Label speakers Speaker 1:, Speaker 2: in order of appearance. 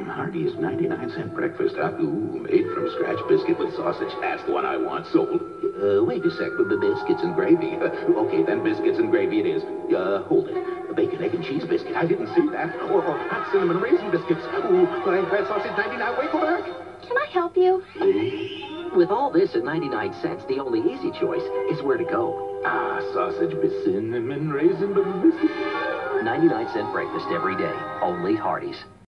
Speaker 1: Hardee's 99-cent breakfast, huh? Ooh, made from scratch biscuit with sausage. That's the one I want. Sold. Wait a sec. The biscuits and gravy. Okay, then biscuits and gravy it is. Hold it. A bacon, egg, and cheese biscuit. I didn't see that. Or hot cinnamon raisin biscuits. Ooh, red sausage 99. Wait, go back.
Speaker 2: Can I help you?
Speaker 3: With all this at 99 cents, the only easy choice is where to go.
Speaker 1: Sausage with cinnamon raisin biscuit.
Speaker 3: 99-cent breakfast every day. Only Hardee's.